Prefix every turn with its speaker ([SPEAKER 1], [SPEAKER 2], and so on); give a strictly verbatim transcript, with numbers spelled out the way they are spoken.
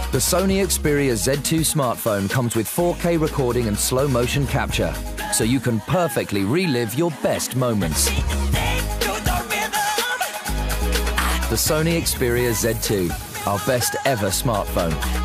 [SPEAKER 1] The Sony Xperia Z two smartphone comes with four K recording and slow motion capture, so you can perfectly relive your best moments. The Sony Xperia Z two, our best ever smartphone.